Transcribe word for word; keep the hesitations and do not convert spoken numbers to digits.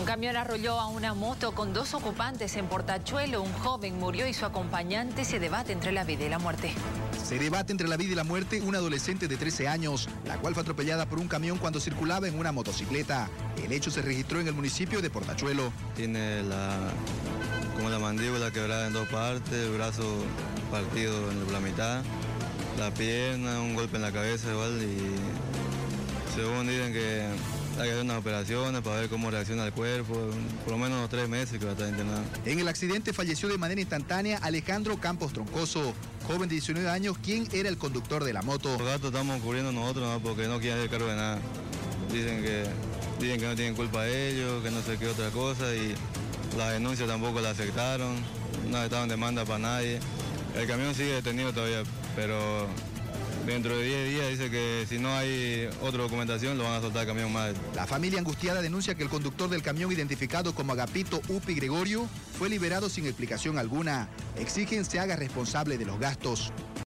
camión arrolló a una moto con dos ocupantes en Portachuelo. Un joven murió y su acompañante. Se debate entre la vida y la muerte. Se debate entre la vida y la muerte una adolescente de trece años, la cual fue atropellada por un camión cuando circulaba en una motocicleta. El hecho se registró en el municipio de Portachuelo. Tiene la, como la mandíbula quebrada en dos partes, el brazo partido por la mitad, la pierna, un golpe en la cabeza igual, y según dicen que hay que hacer unas operaciones para ver cómo reacciona el cuerpo, por lo menos unos tres meses que va a estar internado. En el accidente falleció de manera instantánea Alejandro Campos Troncoso, joven de diecinueve años, quien era el conductor de la moto. Los gastos estamos cubriendo nosotros, ¿no? Porque no quieren hacer cargo de nada. Dicen que, dicen que no tienen culpa ellos, que no sé qué otra cosa, y las denuncias tampoco la aceptaron, no estaban demanda para nadie. El camión sigue detenido todavía, pero dentro de diez días dice que si no hay otra documentación lo van a soltar el camión más. La familia angustiada denuncia que el conductor del camión, identificado como Agapito Upi Gregorio, fue liberado sin explicación alguna. Exigen se haga responsable de los gastos.